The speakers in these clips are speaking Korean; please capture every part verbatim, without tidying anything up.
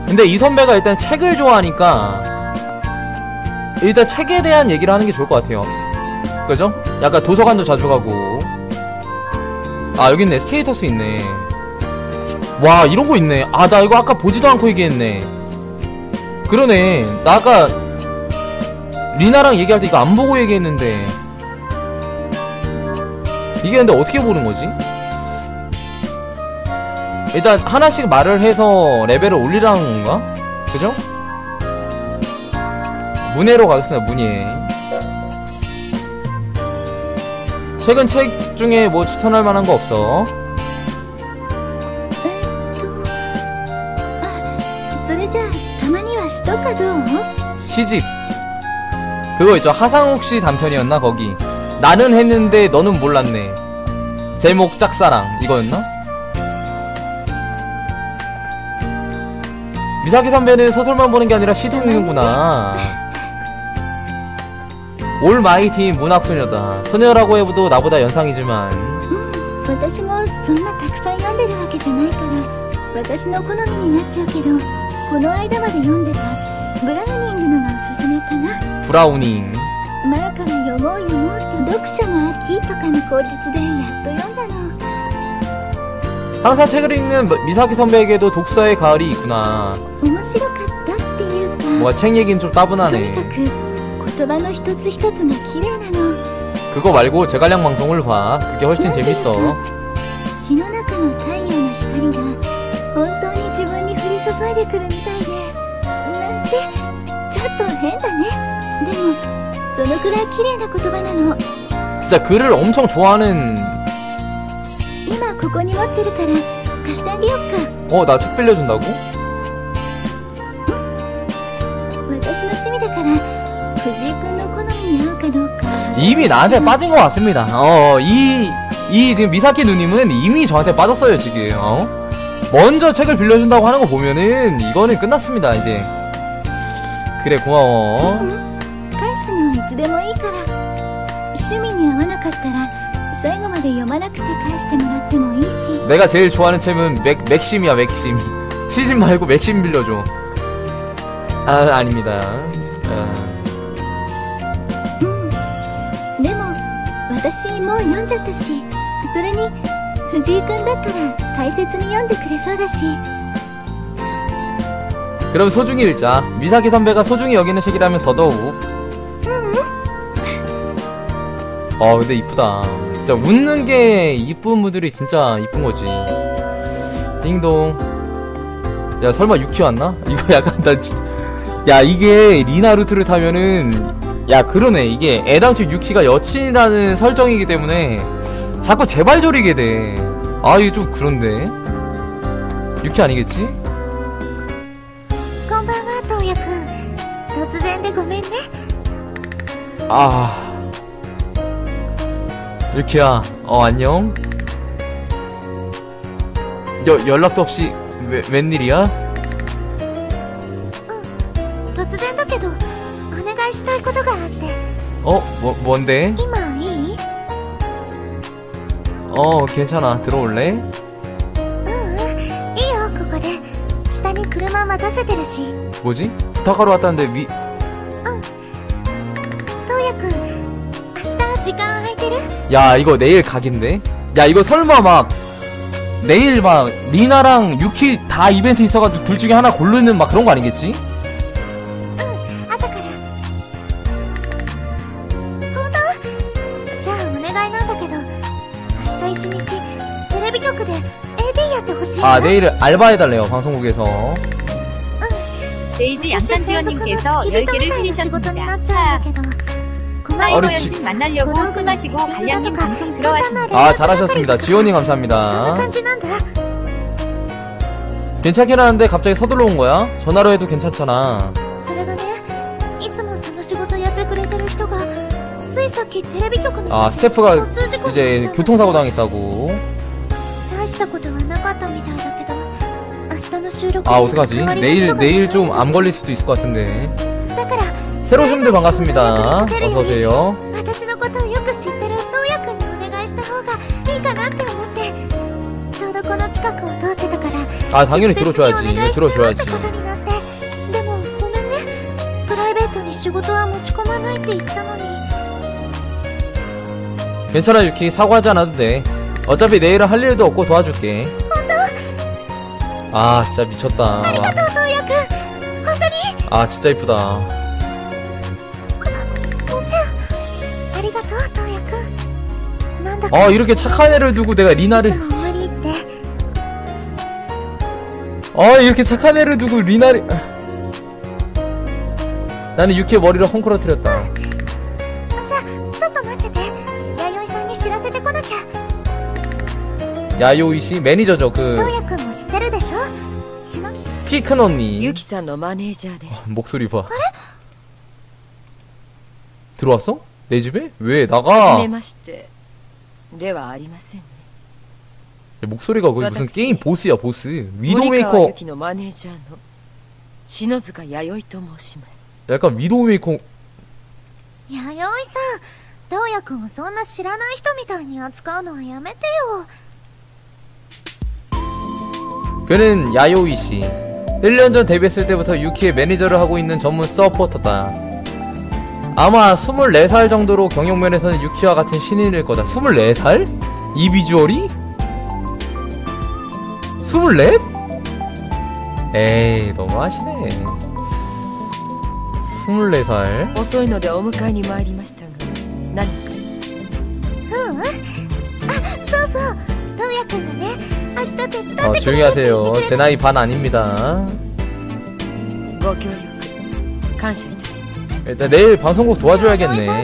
근데 이 선배가 일단 책을 좋아하니까 일단 책에 대한 얘기를 하는 게 좋을 것 같아요. 그죠? 약간 도서관도 자주 가고. 아 여기 있네. 스테이터스 있네. 와 이런 거 있네. 아 나 이거 아까 보지도 않고 얘기했네. 그러네. 나 아까 리나랑 얘기할 때 이거 안 보고 얘기했는데 이게 근데 어떻게 보는 거지? 일단 하나씩 말을 해서 레벨을 올리라는 건가? 그죠? 문예로 가겠습니다. 문예. 최근 책 중에 뭐 추천할 만한 거 없어? 시집 그거 있죠. 하상욱씨 단편이었나 거기. 나는 했는데 너는 몰랐네. 제목 짝사랑 이거였나? 미사키 선배는 소설만 보는 게 아니라 시도 읽는구나. 올 마이 팀 문학소녀다. 소녀라고 해도 나보다 연상이지만. 음, 私もそんなたくさん読んでるわけじゃないから私の好みになっちゃうけど、この間まで読んでたブラウニングのがおすすめかな。ブラウニング前から読もう読もうって読書の秋とかの口実でやっと読んだの。 항상 책을 읽는 미사키 선배에게도 독서의 가을이 있구나. 뭔가 책 얘기는 좀 따분하네. 그거 말고 제갈량 방송을 봐. 그게 훨씬 재밌어. 진짜 글을 엄청 좋아하는. 어, 나 책 빌려준다고? 이미 나한테 빠진 것 같습니다. 어, 이, 이 지금 미사키 누님은 이미 저한테 빠졌어요 지금. 어? 먼저 책을 빌려준다고 하는 거 보면은 이거는 끝났습니다 이제. 그래 고마워. 내가 제일 좋아하는 책은 맥, 맥심이야 맥심. 시집 말고 맥심 빌려줘. 아 아닙니다. 아. 그럼 소중히 읽자. 미사키 선배가 소중히 여기는 책이라면 더더욱. 어 근데 이쁘다. 진짜 웃는 게 이쁜 분들이 진짜 이쁜 거지. 띵동. 야 설마 유키 왔나? 이거 약간 나 야 이게 리나루트를 타면은 야 그러네. 이게 애당초 유키가 여친이라는 설정이기 때문에 자꾸 재발조리게 돼. 아 이게 좀 그런데. 유키 아니겠지? 아 유키야 어 안녕. 여, 연락도 없이 왜, 웬일이야? 어? 뭐, 뭔데? 어 괜찮아 들어올래? 뭐지? 부탁하러 왔다는데 위... 야 이거 내일 각인데? 야 이거 설마 막 내일 막 리나랑 유키 다 이벤트 있어가지고 둘 중에 하나 고르는 막 그런 거 아니겠지? 아 내일 알바해달래요 방송국에서. 레이즈 양산지연님께서 열 개를 빌리셨습니다. 구마이거 연신 만나려고 술 마시고 갈량님 방송 들어왔습니다. 아 잘하셨습니다. 지원님 감사합니다. 괜찮긴 하는데 갑자기 서둘러 온 거야? 전화로 해도 괜찮잖아. 아 스태프가 이제 교통사고 당했다고. 아 어떡하지? 내일 내일 좀 암 걸릴 수도 있을 것 같은데. 새로 오신 분들 반갑습니다. 어서오세요. 아 당연히 들어줘야지. 들어줘야지. 괜찮아 유키, 사과하지 않아도 돼. 어차피 내일은 할 일도 없고 도와줄게. 아 진짜 미쳤다. 와. 아 진짜 이쁘다. 아 이렇게 착한 애를 두고 내가 리나를 아 이렇게 착한 애를 두고 리나를 나는 유키의 머리를 헝클어뜨렸다. 야요이씨 매니저죠. 그 키 큰 언니. 어, 목소리 봐. 들어왔어? 내 집에? 왜 나가? 목소리가 거의 무슨 게임 보스야 보스. 위도우메이커. 약간 위도우메이커. 야요이さん、トウヤ君をそんな知らない人みたいに扱うのはやめてよ。 그는 야요이씨. 일 년 전 데뷔했을 때부터 유키의 매니저를 하고 있는 전문 서포터다. 아마 스물네 살 정도로 경영면에서는 유키와 같은 신인일 거다. 스물네 살? 이 비주얼이? 스물넷? 에이 너무하시네. 스물네 살. 어, 조용히 하세요. 제 나이 반 아닙니다. 일단 내일 방송국 도와줘야겠네.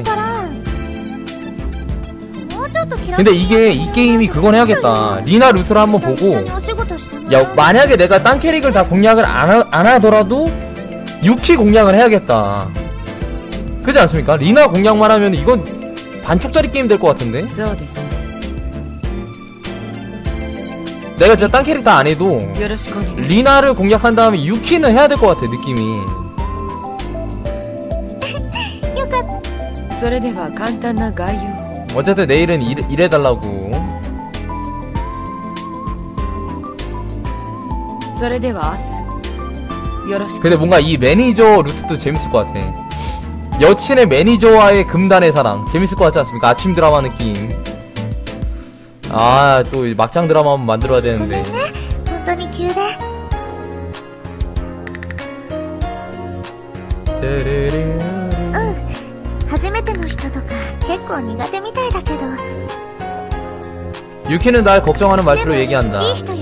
근데 이게 이 게임이 그건 해야겠다. 리나 루트를 한번 보고, 야 만약에 내가 딴 캐릭을 다 공략을 안, 하, 안 하더라도 유키 공략을 해야겠다. 그렇지 않습니까? 리나 공략만 하면 이건 반쪽짜리 게임 될 것 같은데. 내가 진짜 딴 캐릭터 안 해도 리나를 공략한 다음에 유키는 해야 될 것 같아 느낌이. 어쨌든 내일은 일, 일해달라고. 근데 뭔가 이 매니저 루트도 재밌을 것 같아. 여친의 매니저와의 금단의 사랑 재밌을 것 같지 않습니까? 아침 드라마 느낌. 아, 또 막장 드라마 한번 만들어야 되는데. 유키는 날 걱정하는 말투로 얘기한다.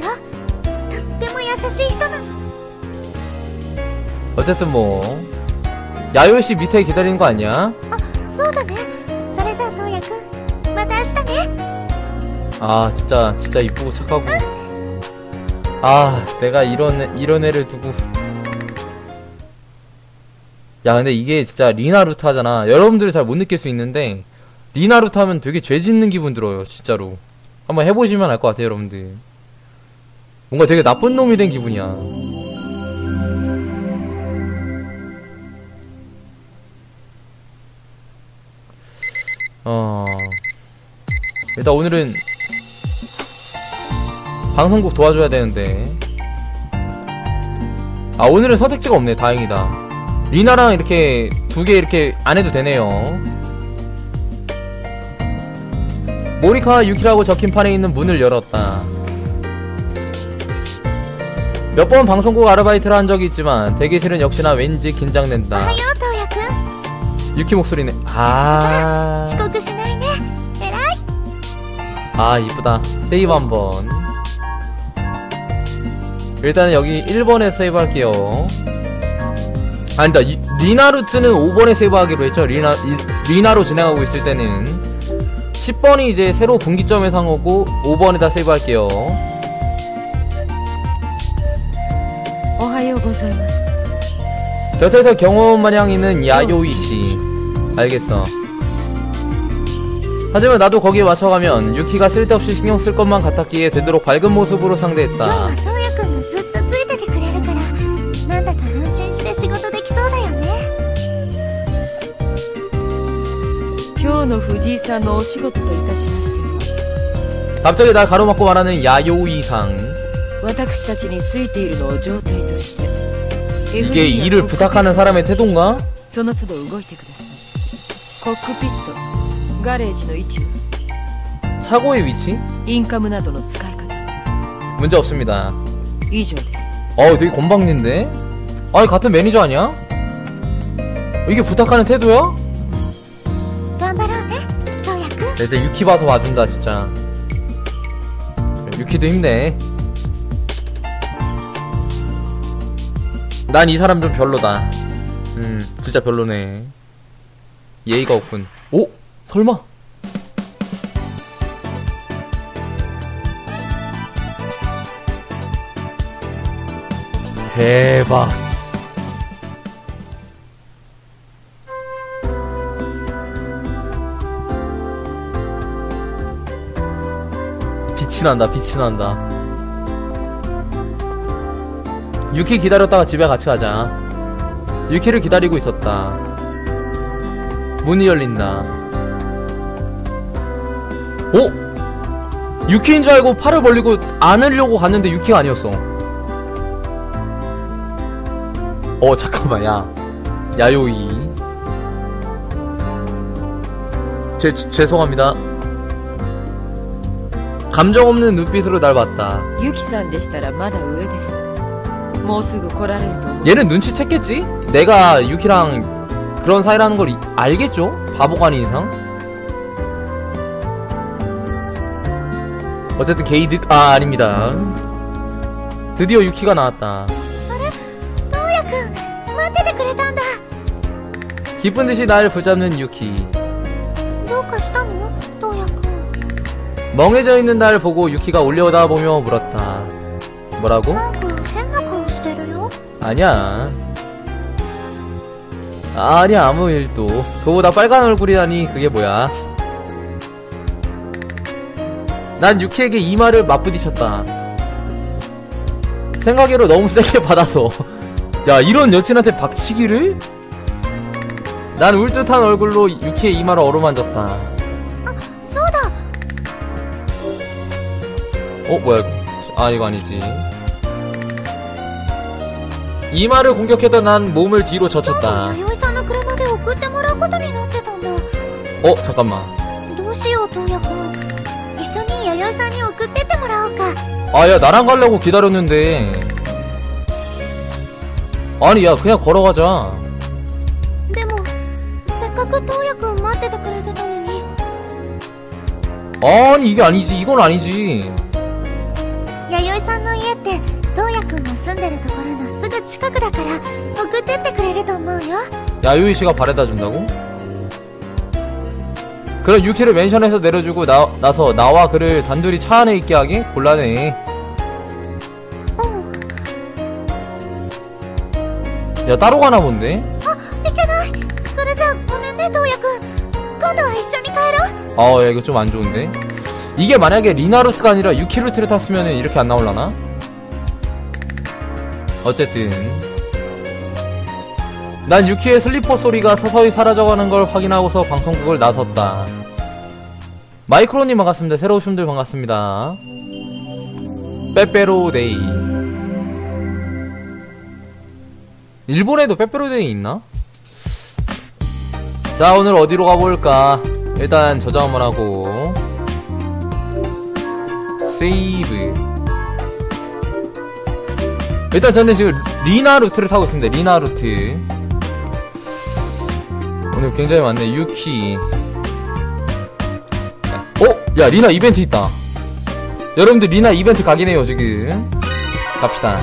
어쨌든 뭐 야요이씨 밑에 기다리는 거 아니야? 아 진짜 진짜 이쁘고 착하고. 아 내가 이런 이런 애를 두고. 야 근데 이게 진짜 리나루트 하잖아. 여러분들이 잘 못 느낄 수 있는데 리나루트 하면 되게 죄 짓는 기분 들어요 진짜로. 한번 해보시면 알 것 같아요 여러분들. 뭔가 되게 나쁜 놈이 된 기분이야. 어... 일단 오늘은 방송국 도와줘야 되는데. 아 오늘은 선택지가 없네. 다행이다. 리나랑 이렇게 두 개 이렇게 안 해도 되네요. 모리카 유키라고 적힌 판에 있는 문을 열었다. 몇 번 방송국 아르바이트를 한 적이 있지만 대기실은 역시나 왠지 긴장된다. 유키 목소리네. 아... 아 이쁘다. 세이브 한번. 일단은 여기 일 번에 세이브 할게요. 아니다. 이, 리나루트는 오 번에 세이브 하기로 했죠. 리나, 이, 리나로 진행하고 있을 때는 십 번이 이제 새로 분기점에 상호고 오 번에다 세이브 할게요. 곁에서 경호원마냥 있는 야요이씨. 알겠어. 하지만 나도 거기에 맞춰가면 유키가 쓸데없이 신경 쓸 것만 같았기에 되도록 밝은 모습으로 상대했다. 갑자기 날 가로막고 말하는 야요이상. 이게 일을 부탁하는 사람의 태도인가? その都度動いてください。コックピット、ガレージの位置は 차고의 위치? インカムなどの使い方 문제 없습니다. 以上です。 어우 되게 건방진데? 아니 같은 매니저 아니야? 이게 부탁하는 태도야? 頑張ろうね、トウヤ君。 진짜 유키 봐서 와준다 진짜. 유키도 힘내. 난 이 사람 좀 별로다. 음 진짜 별로네. 예의가 없군. 오? 설마? 대박. 빛이 난다, 빛이 난다. 유키 기다렸다가 집에 같이 가자. 유키를 기다리고 있었다. 문이 열린다. 오? 유키인 줄 알고 팔을 벌리고 안으려고 갔는데 유키가 아니었어. 어 잠깐만 야 야요이 죄, 죄송합니다. 감정 없는 눈빛으로 날 봤다. 유키さんでしたらまだ上です。もうすぐ来られると思う。 얘는 눈치챘겠지? 내가 유키랑 그런 사이라는 걸 이, 알겠죠? 바보가 아닌 이상. 어쨌든 게이득 아 아닙니다. 드디어 유키가 나왔다. 기쁜 듯이 날 붙잡는 유키. 멍해져 있는 날 보고 유키가 올려다 보며 물었다. 뭐라고? 아니야. 아니야 아무 일도. 그보다 빨간 얼굴이라니 그게 뭐야. 난 유키에게 이마를 맞부딪혔다. 생각외로 너무 세게 받아서. 야 이런 여친한테 박치기를? 난 울듯한 얼굴로 유키의 이마를 어루만졌다. 아, 쏘다. 어 뭐야 이거. 아 이거 아니지. 이마를 공격했던 난 몸을 뒤로 젖혔다. 어 잠깐만. 아야 나랑 가려고 기다렸는데. 아니 야 그냥 걸어가자. 아니 이게 아니지. 이건 아니지. 야요이씨가 바래다 준다고? 그럼 유키를 맨션에서 내려주고 나, 나서 나와 그를 단둘이 차 안에 있게 하게? 곤란해. 야 따로 가나 본데? 아 야 이거 좀 안 좋은데? 이게 만약에 리나루트가 아니라 유키루트를 탔으면 이렇게 안 나올라나? 어쨌든 난 유키의 슬리퍼 소리가 서서히 사라져가는 걸 확인하고서 방송국을 나섰다. 마이크로님 반갑습니다. 새로 오신 분들 반갑습니다. 빼빼로데이. 일본에도 빼빼로데이 있나? 자 오늘 어디로 가볼까? 일단 저장 한번 하고 세이브. 일단 저는 지금 리나 루트를 타고 있습니다. 리나 루트. 오늘 굉장히 많네. 유키. 어? 야 리나 이벤트 있다. 여러분들 리나 이벤트 가긴 해요 지금. 갑시다.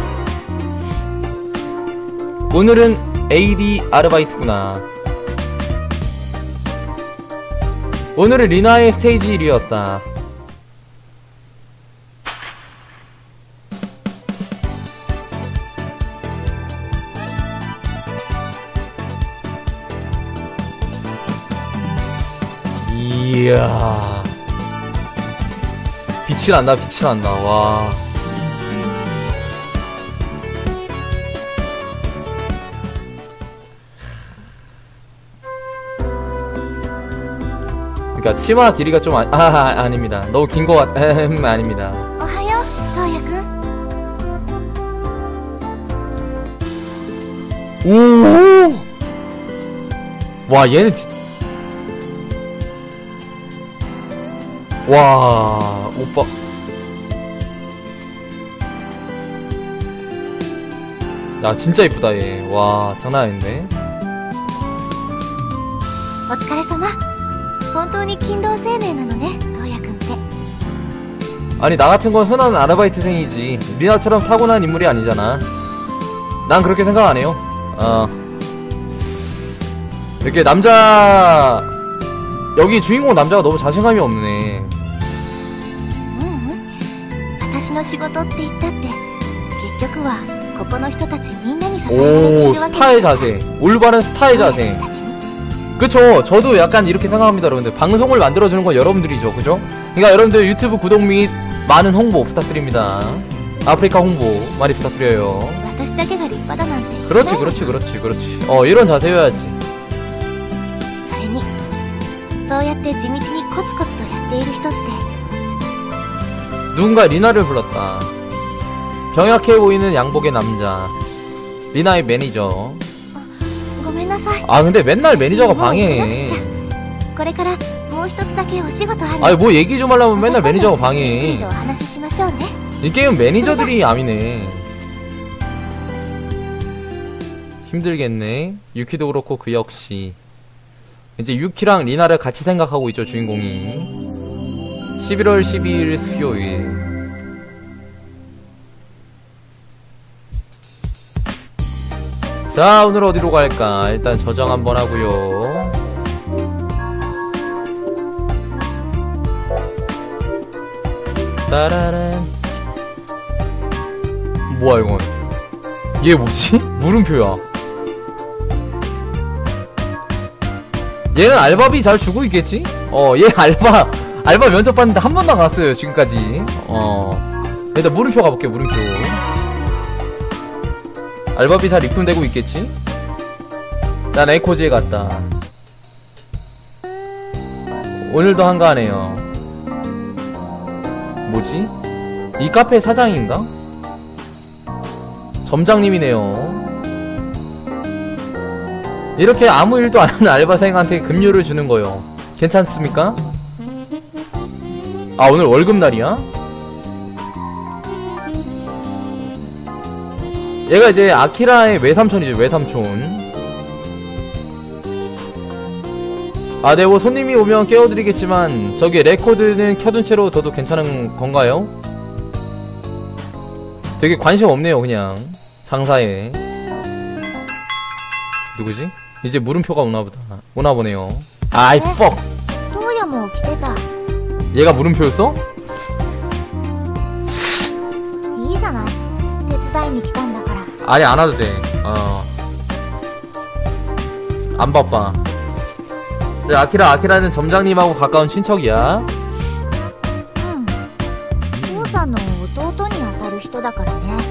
오늘은 에이비 아르바이트구나. 오늘은 리나의 스테이지 일이었다. 이야 빛이 난다. 빛이 난다. 와 그니까 치마 길이가 좀 아, 아, 아 아닙니다. 너무 긴 거 같.. 음 아닙니다. 오하요, 도우야군. 오 와 얘는 진짜 와 오빠 야 진짜 이쁘다 얘. 와 장난 아닌데. お疲れ様。本当に勤労青年なのね、トウヤ君って。 아니 나 같은 건 흔한 아르바이트생이지. 리나처럼 타고난 인물이 아니잖아. 난 그렇게 생각 안 해요. 어. 이렇게 남자 여기 주인공 남자가 너무 자신감이 없네. ううん。私の仕事って言ったって結局はここの人たちみんなに支えられてい 오 るわけ 스타의 자세. 올바른 스타의 トウヤ 자세. 君たちに 그쵸. 저도 약간 이렇게 생각합니다 여러분들. 방송을 만들어주는 건 여러분들이죠. 그죠? 그러니까 여러분들 유튜브 구독 및 많은 홍보 부탁드립니다. 아프리카 홍보 많이 부탁드려요. 私だけが立派だなんて言えない 그렇지 그렇지 그렇지 그렇지. 어 이런 자세여야지. それにそうやって地道にコツコツとやっている人って 누군가 리나를 불렀다. 병약해 보이는 양복의 남자. 리나의 매니저. ごめんなさい 아 근데 맨날 매니저가 방해해. これからもう一つだけお仕事ある 아니 뭐 얘기 좀 하려면 맨날 매니저가 ゆっくり 방해해. とお話ししましょうね 이 게임은 매니저들이 암이네. 힘들겠네. 유키도 그렇고 그 역시. 이제 유키랑 리나를 같이 생각하고 있죠 주인공이. 십일월 십이일 수요일. 자 오늘 어디로 갈까? 일단 저장 한번 하고요. 따라란. 뭐야 이건? 얘 뭐지? 물음표야. 얘는 알바비 잘 주고 있겠지? 어, 얘 알바 알바 면접 봤는데 한 번도 안 갔어요 지금까지. 어, 일단 물음표 가볼게. 물음표. 알바비 잘 입금되고 있겠지? 난 에코지에 갔다. 오늘도 한가하네요. 뭐지? 이 카페 사장인가? 점장님이네요. 이렇게 아무 일도 안 하는 알바생한테 급료를 주는 거요. 괜찮습니까? 아 오늘 월급날이야? 얘가 이제 아키라의 외삼촌이죠. 외삼촌. 아 네 뭐 손님이 오면 깨워드리겠지만 저기 레코드는 켜둔 채로 둬도 괜찮은 건가요? 되게 관심 없네요 그냥 장사에. 누구지? 이제 물음표가 오나보다. 오나보네요. 아이 퍽! トウヤも来てた 얘가 물음표였어? いいじゃない手伝いに来たんだから 아니 안 와도 돼. 어. 안 바빠. 그래, 아키라 아키라는 점장님하고 가까운 친척이야. うん父さんの弟に当たる人だからね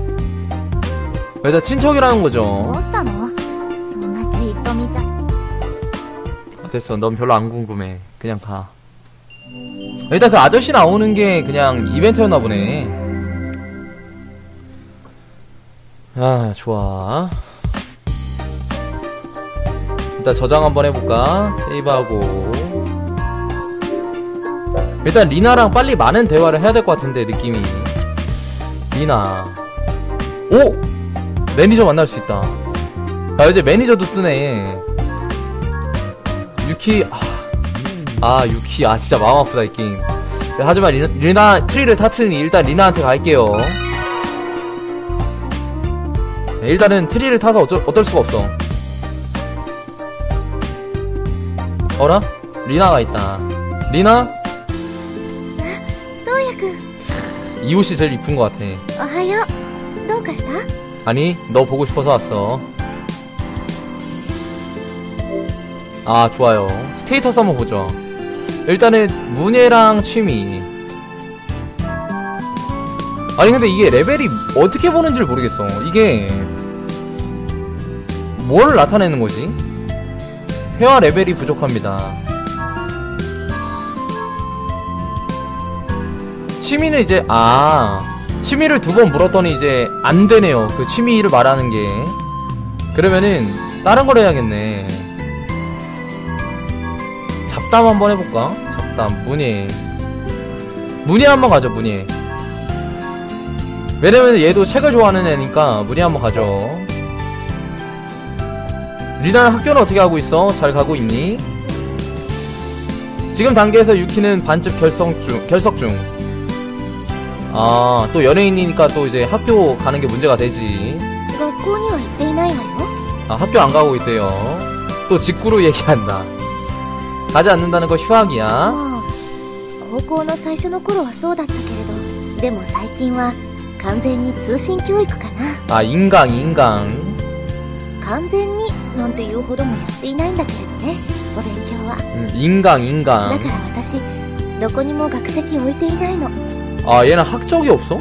일단 친척이라는 ど 거죠. うしたのそんなじっと見ちゃ 됐어. 넌 별로 안 궁금해. 그냥 가. 일단 그 아저씨 나오는 게 그냥 이벤트였나 보네. 아 좋아. 일단 저장 한번 해볼까? 세이브하고. 일단 리나랑 빨리 많은 대화를 해야 될 것 같은데 느낌이. 리나. 오! 매니저 만날 수 있다. 아 이제 매니저도 뜨네. 유키. 아, 아 유키. 아 진짜 마음 아프다 이 게임. 하지만 리나, 리나 트리를 탔으니 일단 리나한테 갈게요. 네, 일단은 트리를 타서 어쩔, 어떨 수가 없어. 어라? 리나가 있다. 리나? トウヤ君 이 옷이 제일 이쁜 것 같아. おはようどうかした 아니 너 보고 싶어서 왔어. 아 좋아요. 스테이터스 한번 보죠. 일단은 문예랑 취미. 아니 근데 이게 레벨이 어떻게 보는지를 모르겠어. 이게 뭘 나타내는 거지? 회화 레벨이 부족합니다. 취미는 이제 아 취미를 두 번 물었더니 이제 안 되네요. 그 취미를 말하는 게. 그러면은 다른 걸 해야겠네. 잡담 한번 해볼까? 잡담 문예 문예 한번 가죠. 문예. 왜냐면 얘도 책을 좋아하는 애니까 문예 한번 가죠. 리나는 학교는 어떻게 하고 있어? 잘 가고 있니? 지금 단계에서 유키는 반쯤 결성 중, 결석 중. 아, 또 연예인이니까 또 이제 학교 가는 게 문제가 되지. 아, 학교 안 가고 있대요. 또 직구로 얘기한다. 가지 않는다는 거 휴학이야. 高校の最初の頃はそうだったけれど、でも最近は完全に通信教育かな。 아, 인강, 인강. 完全になんて言うほどもやっていないんだけれどね、お勉強は。 음, 인강, 인강. だから私どこにも学籍置いていないの。 아, 얘는 학적이 없어?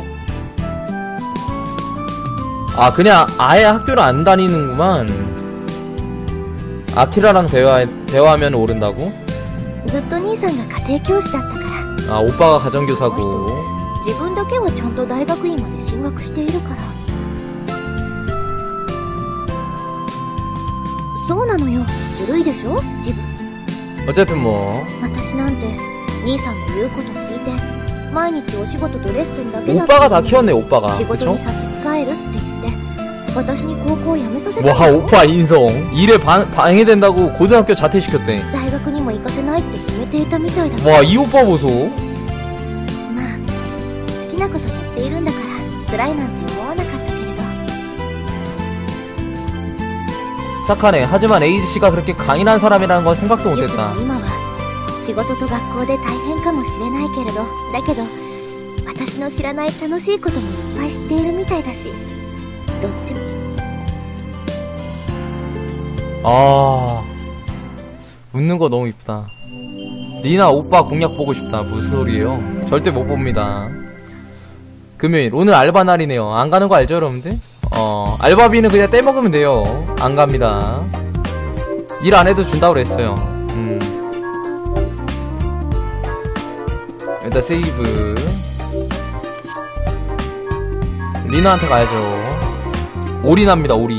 아, 그냥 아예 학교를 안 다니는구만. 아키라랑 대화, 대화하면 오른다고? ずっと兄さんが家庭教師だったから。 아, 오빠가 가정교사고. 自分だけはちゃんと大学院まで進学しているから。そうなのよ。ずるいでしょ自分。 어쨌든 뭐 私なんて兄さんの言うこと聞いて毎日お仕事とレッスンだけだ 오빠가 다 키웠네. 오빠가. 仕事 그쵸? に差し支えるって言って私に高校を辞めさせた 와, 오빠 인성. 일에 방, 방해된다고 고등학교 자퇴시켰대. 大学にも行かせないって決めていたみたいだし。 와, 이 오빠 보소. まあ好きなことやっているんだから辛いなんて思わなかったけれど。 착하네. 하지만 에이지씨가 그렇게 강인한 사람이라는 건 생각도 ユキ 못했다. は今は仕事と学校で大変かもしれないけれど、だけど私の知らない楽しいこともいっぱい知っているみたいだし、どっちも。 아, 웃는 거 너무 이쁘다. 리나 오빠 공약 보고 싶다. 무슨 소리예요? 절대 못 봅니다. 금요일 오늘 알바 날이네요. 안 가는 거 알죠, 여러분들? 어, 알바비는 그냥 떼먹으면 돼요. 안 갑니다. 일 안 해도 준다고 그랬어요. 음. 일단 세이브. 리나한테 가야죠. 올인합니다. 올인.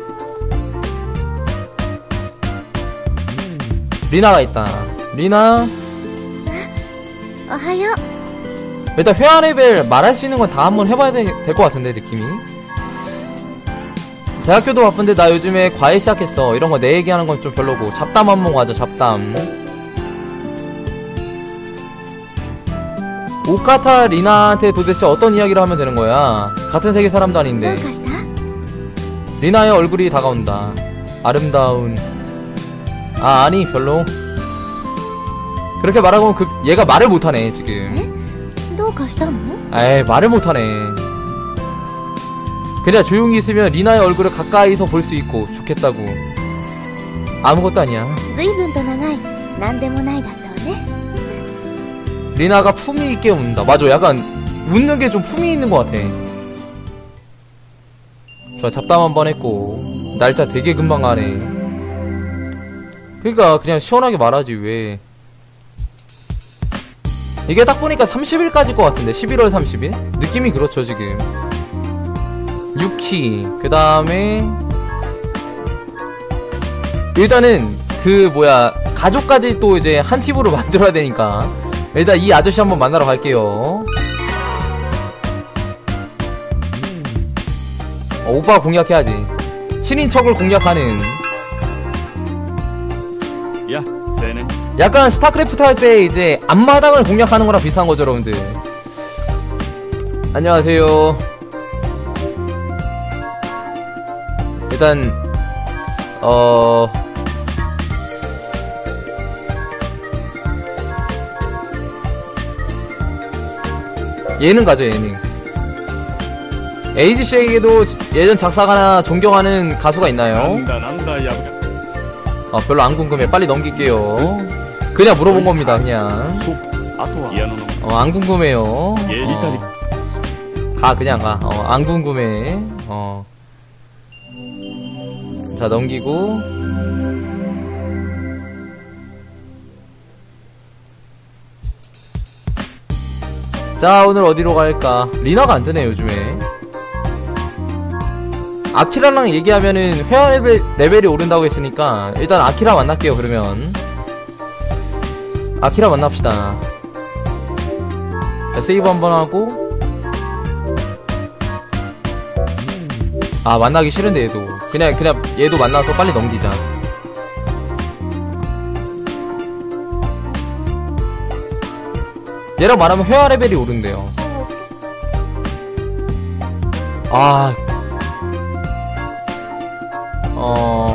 리나가 있다. 리나. おはよう。 일단 회화 레벨 말할 수 있는 건 다 한번 해봐야 될 것 같은데 느낌이. 대학교도 바쁜데 나 요즘에 과외 시작했어. 이런 거 내 얘기하는 건 좀 별로고. 잡담 한번 가자. 잡담. 오카타 리나한테 도대체 어떤 이야기를 하면 되는 거야? 같은 세계 사람도 どう 아닌데. かした？ 리나의 얼굴이 다가온다. 아름다운. 아, 아니 별로. 그렇게 말하고 그 얘가 말을 못하네 지금. どうかしたの？ 에이, 말을 못하네. 그냥 조용히 있으면 리나의 얼굴을 가까이서 볼 수 있고 좋겠다고. 아무것도 아니야. 随分と長いなんでもないだったわね。 리나가 품위 있게 웃는다. 맞아, 약간 웃는 게 좀 품위 있는 것 같아. 좋아, 잡담 한번 했고. 날짜 되게 금방 가네. 그니까 그냥 시원하게 말하지 왜. 이게 딱 보니까 삼십 일까지일 것 같은데. 십일월 삼십일? 느낌이 그렇죠 지금. 유키 그 다음에 일단은 그 뭐야 가족까지 또 이제 한 팀으로 만들어야 되니까 일단 이 아저씨 한번 만나러 갈게요. 어, 오빠가 공략해야지. 친인척을 공략하는. 야, 세네. 약간 스타크래프트 할 때 이제 앞마당을 공략하는 거랑 비슷한 거죠 여러분들. 안녕하세요. 일단 어... 예능 가죠 예능. 에이지씨에게도 예전 작사가나 존경하는 가수가 있나요? 난다 난다 야부가. 아 별로 안 궁금해. 빨리 넘길게요. 그냥 물어본 겁니다 그냥. 아토와 이아노노. 어 안 궁금해요. 예, 어. 이탈리. 가 그냥 가. 어 안 궁금해. 어. 자 넘기고. 자 오늘 어디로 갈까? 리나가 안 뜨네 요즘에. 아키라랑 얘기하면은 회화 레벨, 레벨이 오른다고 했으니까 일단 아키라 만날게요 그러면. 아키라 만납시다. 자, 세이브 한번 하고. 아, 만나기 싫은데 얘도 그냥 그냥 얘도 만나서 빨리 넘기자. 얘랑 말하면 회화 레벨이 오른대요. 아, 어,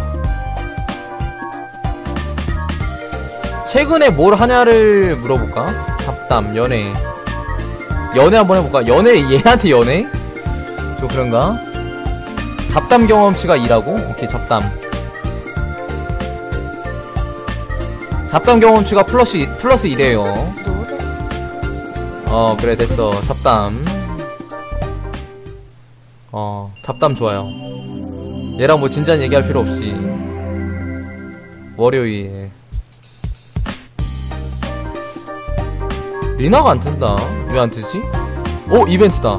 최근에 뭘 하냐를 물어볼까? 잡담, 연애. 연애 한번 해볼까? 연애, 얘한테 연애? 좀 그런가? 잡담 경험치가 이라고? 오케이, 잡담. 잡담 경험치가 플러스, 플러스 일이에요. 어, 그래, 됐어. 잡담. 어, 잡담 좋아요. 얘랑 뭐 진지한 얘기할 필요 없이. 월요일. 리나가 안 뜬다. 왜 안 뜨지? 오, 이벤트다.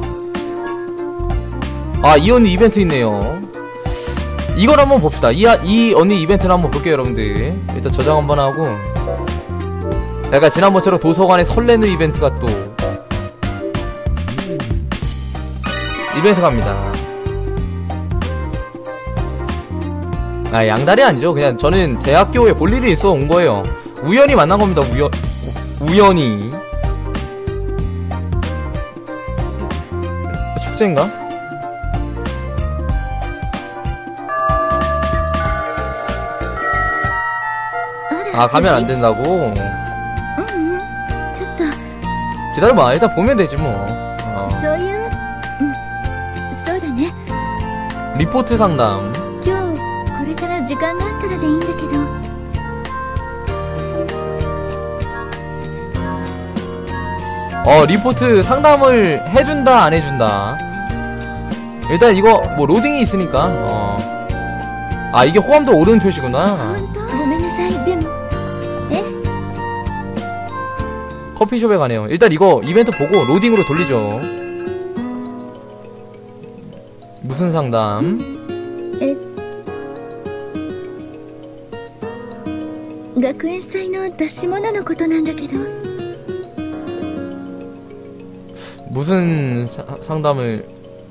아, 이 언니 이벤트 있네요. 이걸 한번 봅시다. 이, 이 언니 이벤트를 한번 볼게요, 여러분들. 일단 저장 한번 하고. 약간 지난번처럼 도서관에 설레는 이벤트가 또 이벤트 갑니다. 아, 양다리 아니죠. 그냥 저는 대학교에 볼 일이 있어 온 거예요. 우연히 만난 겁니다. 우연, 우연히. 축제인가? 아, 가면 안 된다고? 기다려봐. 일단 보면 되지 뭐. 어. 리포트 상담. 어, 리포트 상담을 해준다 안 해준다. 일단 이거 뭐 로딩이 있으니까. 어. 아, 이게 호감도 오르는 표시구나. 커피숍에 가네요. 일단 이거 이벤트 보고 로딩으로 돌리죠. 무슨 상담? 무슨 사, 상담을?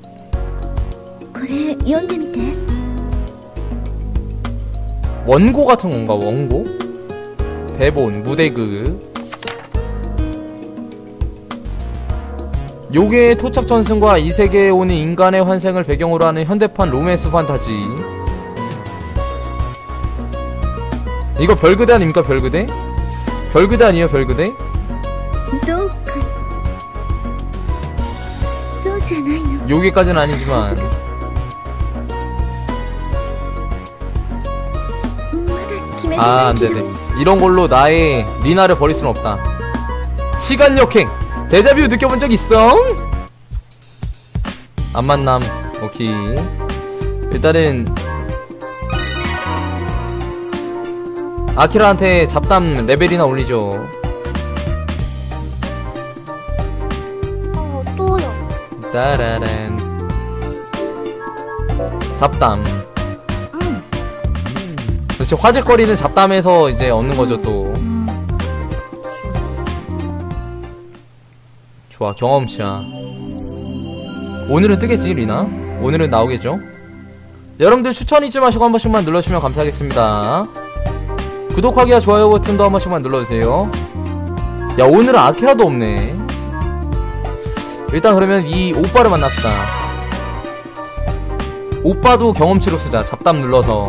원고 같은 건가? 원고? 대본, 무대극. 요괴의 토착 전승과 이 세계에 오는 인간의 환생을 배경으로 하는 현대판 로맨스 판타지. 이거 별그대 아닙니까? 별그대? 별그대 아니에요? 별그대? 요괴까지는 아니지만. 아, 안되네. 이런 걸로 나의 리나를 버릴 순 없다. 시간 역행! 데자뷰 느껴본 적 있어? 안 만남. 오케이. 일단은 아키라한테 잡담 레벨이나 올리죠. 따라란. 잡담. 그렇지, 화제거리는 잡담에서 이제 얻는 거죠 또. 좋아, 경험치야. 오늘은 뜨겠지, 리나? 오늘은 나오겠죠? 여러분들 추천 잊지 마시고 한 번씩만 눌러주시면 감사하겠습니다. 구독하기와 좋아요 버튼도 한 번씩만 눌러주세요. 야, 오늘은 아키라도 없네. 일단 그러면 이 오빠를 만납시다. 오빠도 경험치로 쓰자. 잡담 눌러서.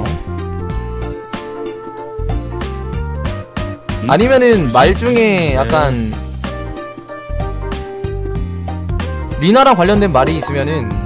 아니면은 말 중에 약간 리나랑 관련된 말이 있으면은